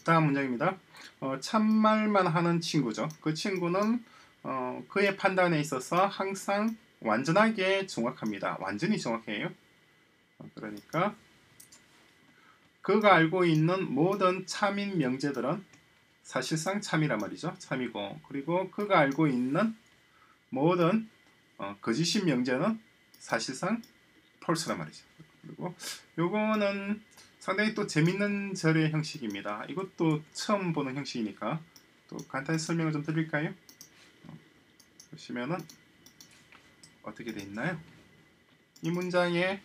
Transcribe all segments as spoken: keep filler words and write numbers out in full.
다음 문장입니다. 어, 참말만 하는 친구죠. 그 친구는 어, 그의 판단에 있어서 항상 완전하게 정확합니다. 완전히 정확해요. 그러니까 그가 알고 있는 모든 참인 명제들은 사실상 참이란 말이죠. 참이고, 그리고 그가 알고 있는 모든 어, 거짓인 명제는 사실상 false란 말이죠. 그리고 요거는 상당히 또 재밌는 절의 형식입니다. 이것도 처음 보는 형식이니까 또 간단히 설명을 좀 드릴까요? 어, 보시면은 어떻게 돼 있나요? 이 문장에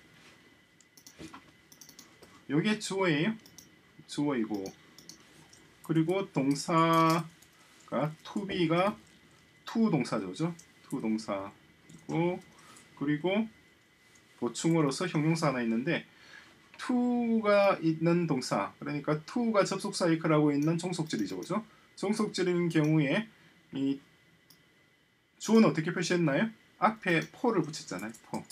요게 주어예요. 주어이고, 그리고 동사가 to be가 to 동사죠. to 동사고, 그리고 보충어로서 형용사 하나 있는데 to가 있는 동사, 그러니까 to가 접속사 역할하고 있는 종속절이죠. 그죠? 종속절인 경우에 이 주어는 어떻게 표시했나요? 앞에 for를 붙였잖아요. for.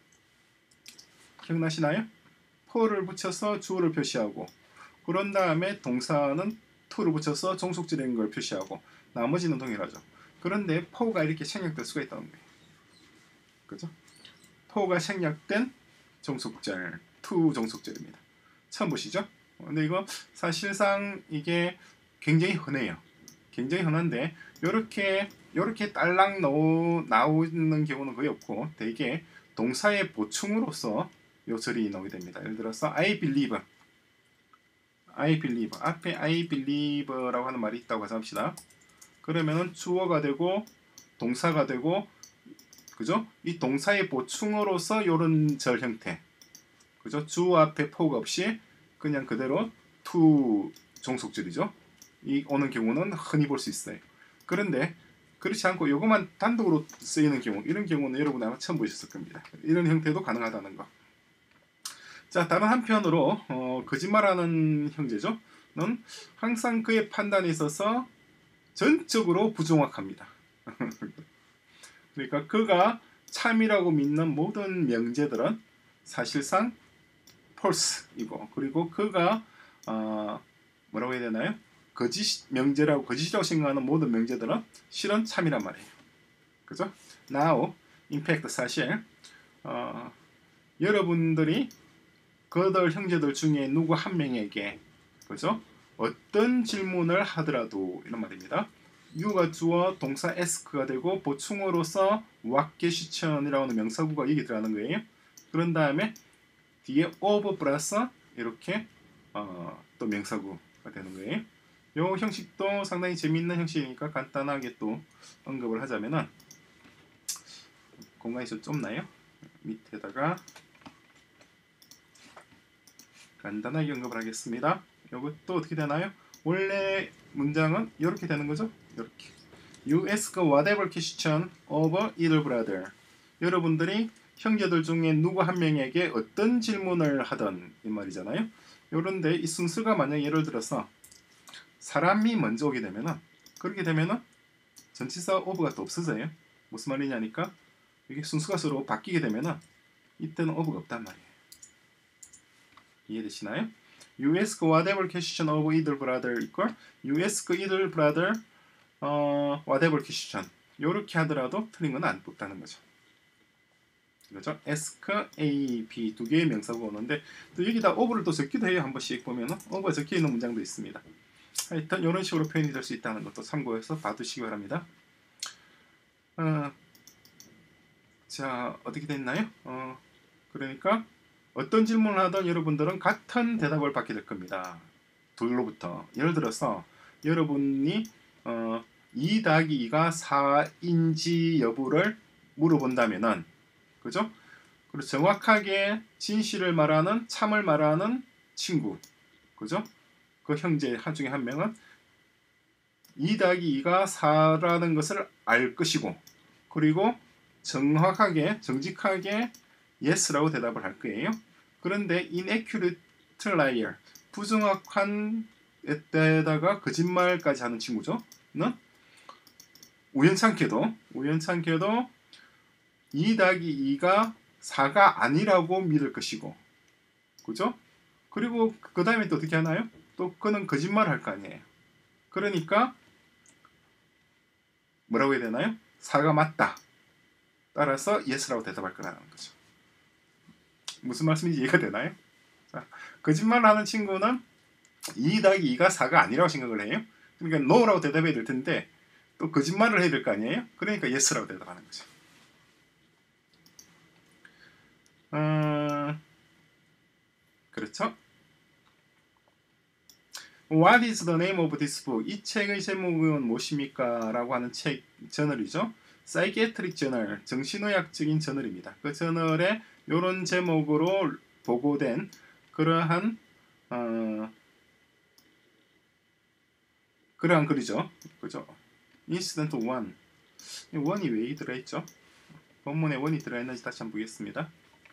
기억나시나요? for를 붙여서 주어를 표시하고, 그런 다음에 동사는 to를 붙여서 종속절인 걸 표시하고, 나머지는 동일하죠. 그런데 for가 이렇게 생략될 수가 있다는 거예요. 그죠? for가 생략된 종속절, to 종속절입니다. 처음 보시죠? 근데 이거 사실상 이게 굉장히 흔해요. 굉장히 흔한데 요렇게 요렇게 딸랑 나오, 나오는 경우는 거의 없고, 대개 동사의 보충으로서 요 절이 나오게 됩니다. 예를 들어서 I believe, I believe 앞에 I believe라고 하는 말이 있다고 가정합시다. 그러면은 주어가 되고 동사가 되고, 그죠? 이 동사의 보충어로서 요런 절 형태, 그죠? 주 앞에 for가 없이 그냥 그대로 to 종속절이죠. 이 오는 경우는 흔히 볼 수 있어요. 그런데 그렇지 않고 요것만 단독으로 쓰이는 경우, 이런 경우는 여러분 아마 처음 보셨을 겁니다. 이런 형태도 가능하다는 거. 자, 다른 한편으로 어, 거짓말하는 형제죠. 는 항상 그의 판단에 있어서 전적으로 부정확합니다. 그러니까 그가 참이라고 믿는 모든 명제들은 사실상 false이고, 그리고 그가 어, 뭐라고 해야 되나요? 거짓 명제라고, 거짓이라고 생각하는 모든 명제들은 실은 참이란 말이에요. 그죠? Now, in fact, 사실 어, 여러분들이 그들 형제들 중에 누구 한 명에게, 그죠? 어떤 질문을 하더라도, 이런 말입니다. you가 주어, 동사 ask가 되고 보충어로서 what question이라고 하는 명사구가 여기 들어가는 거예요. 그런 다음에 뒤에 of 플러스 이렇게 어, 또 명사구가 되는 거예요. 이 형식도 상당히 재미있는 형식이니까 간단하게 또 언급을 하자면은, 공간이 좀 좁나요? 밑에다가 간단하게 언급을 하겠습니다. 이것도 어떻게 되나요? 원래 문장은 이렇게 되는 거죠. 이렇게 You ask whatever question of either brother. 여러분들이 형제들 중에 누구 한 명에게 어떤 질문을 하던, 이 말이잖아요. 요런데 이 순서가 만약 예를 들어서 사람이 먼저 오게 되면은, 그렇게 되면은 전치사 of가 또 없어져요. 무슨 말이냐니까 이게 순서가 서로 바뀌게 되면은 이때는 of가 없단 말이에요. 이해되시나요? You ask whatever question of either brother equal You ask either brother 어, whatever question. 요렇게 하더라도 틀린 건 안 뽑다는 거죠. 그렇죠? ask, A, B 두 개의 명사가 오는데 또 여기다 of를 또 적기도 해요. 한 번씩 보면은 of가 적혀 있는 문장도 있습니다. 하여튼 이런 식으로 표현이 될 수 있다는 것도 참고해서 봐두시기 바랍니다. 어, 자, 어떻게 됐나요? 어, 그러니까 어떤 질문을 하든 여러분들은 같은 대답을 받게 될 겁니다. 둘로부터. 예를 들어서 여러분이 어, 이 더하기 이가 사인지 여부를 물어본다면은, 그죠? 그리고 정확하게 진실을 말하는, 참을 말하는 친구, 그죠? 그 형제 중에 한 명은 이 더하기 이가 사라는 것을 알 것이고, 그리고 정확하게, 정직하게 yes라고 대답을 할 거예요. 그런데 inaccurate liar, 부정확한 데다가 거짓말까지 하는 친구죠. 는 우연찮게도 우연찮게도 이 더하기 이가 사가 아니라고 믿을 것이고, 그죠? 그리고 그 다음에 또 어떻게 하나요? 또 그는 거짓말을 할 거 아니에요. 그러니까 뭐라고 해야 되나요? 사가 맞다. 따라서 yes라고 대답할 거라는 거죠. 무슨 말씀인지 이해가 되나요? 자, 거짓말을 하는 친구는 이 더하기 이가 사가 아니라고 생각을 해요. 그러니까 no라고 대답해야 될 텐데 또 거짓말을 해야 될 거 아니에요? 그러니까 yes라고 대답하는 거죠. 음, 그렇죠? What is the name of this book? 이 책의 제목은 무엇입니까? 라고 하는 책 저널이죠. Psychiatric Journal, 정신의학적인 저널입니다. 그 저널에 이런 제목으로 보고된 그러한 어, 그러한 글이죠. 그죠? Incident 일. 일이 왜 들어있죠? 본문에 일이 들어있는지 다시 한번 보겠습니다.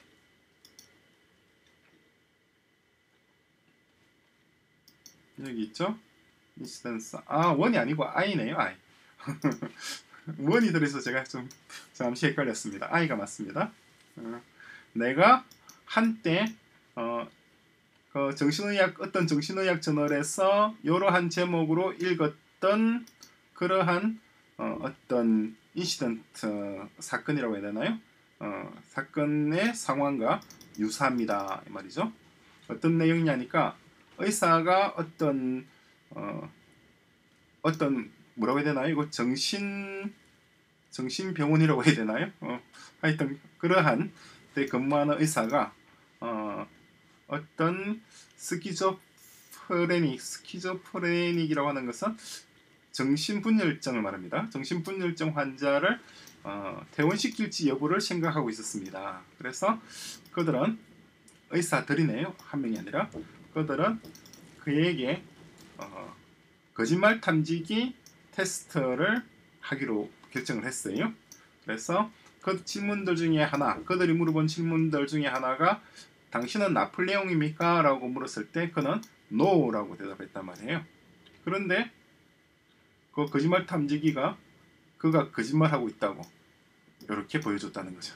여기 있죠? 인시던스. 아, 일이 아니고 i네요. i. 일이 들어있어서 제가 좀 잠시 헷갈렸습니다. i가 맞습니다. 어, 내가 한때 어, 그 정신의학 어떤 정신의학 저널에서 이러한 제목으로 읽었던 그러한 어, 어떤 인시던트 사건이라고 해야 되나요? 어, 사건의 상황과 유사합니다. 이 말이죠. 어떤 내용이냐니까 의사가 어떤 어, 어떤 뭐라고 해야 되나요? 이거 정신 정신병원이라고 해야 되나요? 어, 하여튼 그러한 데 근무하는 의사가 어, 어떤 스키조프레닉, 스키조프레닉이라고 하는 것은 정신분열증을 말합니다. 정신분열증 환자를 어, 퇴원시킬지 여부를 생각하고 있었습니다. 그래서 그들은 의사들이네요. 한 명이 아니라 그들은 그에게 어, 거짓말 탐지기 테스트를 하기로 결정을 했어요. 그래서 그 질문들 중에 하나, 그들이 물어본 질문들 중에 하나가 당신은 나폴레옹입니까? 라고 물었을 때 그는 no라고 대답했단 말이에요. 그런데 그 거짓말 탐지기가 그가 거짓말하고 있다고 이렇게 보여줬다는 거죠.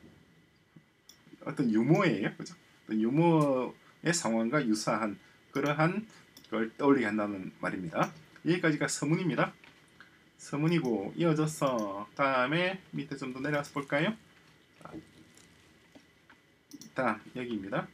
어떤 유머예요. 그죠? 어떤 유머의 상황과 유사한 그러한 걸 떠올리게 한다는 말입니다. 여기까지가 서문입니다. 서문이고 이어져서 다음에 밑에 좀 더 내려와서 볼까요? 다음 여기입니다.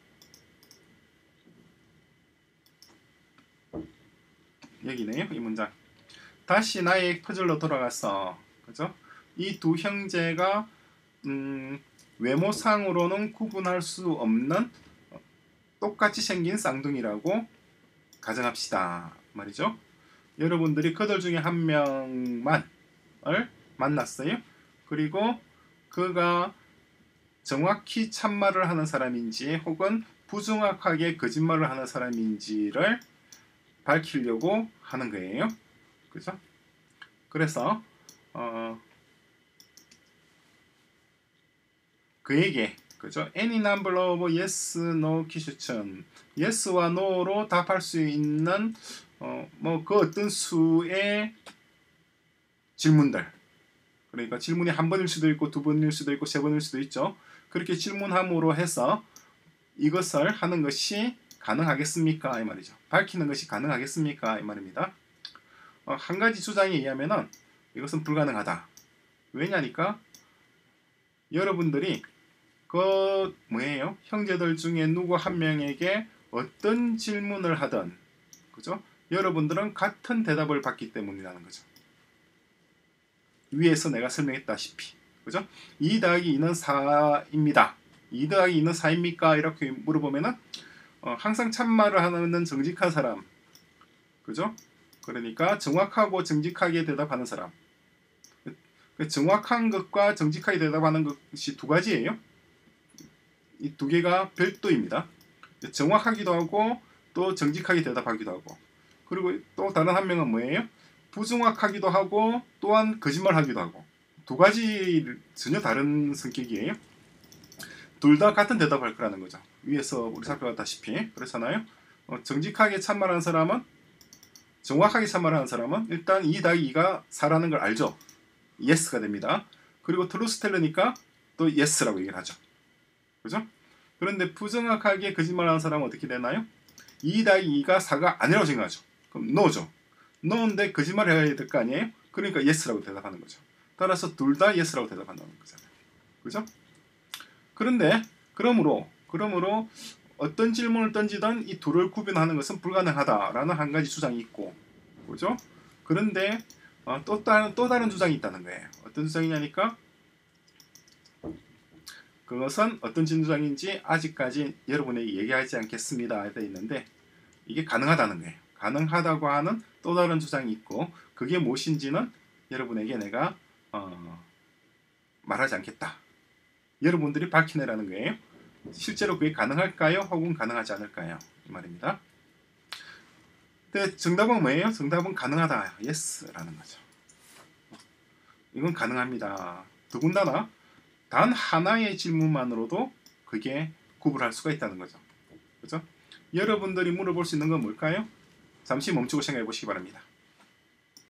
여기네요. 이 문장. 다시 나의 퍼즐로 돌아가서 그죠? 이 두 형제가 음, 외모상으로는 구분할 수 없는 똑같이 생긴 쌍둥이라고 가정합시다. 말이죠. 여러분들이 그들 중에 한 명만을 만났어요. 그리고 그가 정확히 참말을 하는 사람인지 혹은 부정확하게 거짓말을 하는 사람인지를 밝히려고 하는 거예요. 그죠? 그래서 어, 그에게 그죠? Any number of yes, no 퀴즈천 yes와 no로 답할 수 있는 어, 뭐 그 어떤 수의 질문들 그러니까 질문이 한 번일 수도 있고 두 번일 수도 있고 세 번일 수도 있죠. 그렇게 질문함으로 해서 이것을 하는 것이 가능하겠습니까? 이 말이죠. 밝히는 것이 가능하겠습니까? 이 말입니다. 어, 한 가지 주장에 의하면은 이것은 불가능하다. 왜냐니까 여러분들이 그 뭐예요? 형제들 중에 누구 한 명에게 어떤 질문을 하든 그죠? 여러분들은 같은 대답을 받기 때문이라는 거죠. 위에서 내가 설명했다시피 그죠? 이 더하기 이는 사입니다. 이 더하기 이는 사입니까? 이렇게 물어보면은 어, 항상 참말을 하는 정직한 사람 그죠? 그러니까 정확하고 정직하게 대답하는 사람 정확한 것과 정직하게 대답하는 것이 두 가지예요. 이 두 개가 별도입니다. 정확하기도 하고 또 정직하게 대답하기도 하고 그리고 또 다른 한 명은 뭐예요? 부정확하기도 하고 또한 거짓말하기도 하고 두 가지 전혀 다른 성격이에요. 둘 다 같은 대답할 거라는 거죠. 위에서 우리 살펴봤다시피 그렇잖아요. 어, 정직하게 참말하는 사람은 정확하게 참말하는 사람은 일단 이 더하기 이가 사라는 걸 알죠. yes가 됩니다. 그리고 트루스텔러니까 또 yes라고 얘기를 하죠. 그죠? 그런데 부정확하게 거짓말하는 사람은 어떻게 되나요? 이 더하기 이가 사가 아니라고 생각하죠. 그럼 no죠. no인데 거짓말을 해야 될 거 아니에요? 그러니까 yes라고 대답하는 거죠. 따라서 둘 다 yes라고 대답한다는 거잖아요. 그죠? 그런데 그러므로 그러므로 어떤 질문을 던지든 이 둘을 구분하는 것은 불가능하다라는 한 가지 주장이 있고, 그죠? 그런데 어, 또 다른 또 다른 주장이 있다는 거예요. 어떤 주장이냐니까 그것은 어떤 주장인지 아직까지 여러분에게 얘기하지 않겠습니다. 되어 있는데 이게 가능하다는 거예요. 가능하다고 하는 또 다른 주장이 있고 그게 무엇인지는 여러분에게 내가 어, 말하지 않겠다. 여러분들이 밝혀내라는 거예요. 실제로 그게 가능할까요? 혹은 가능하지 않을까요? 이 말입니다. 근데 정답은 뭐예요? 정답은 가능하다. Yes라는 거죠. 이건 가능합니다. 더군다나 단 하나의 질문만으로도 그게 구분할 수가 있다는 거죠. 그죠? 여러분들이 물어볼 수 있는 건 뭘까요? 잠시 멈추고 생각해 보시기 바랍니다.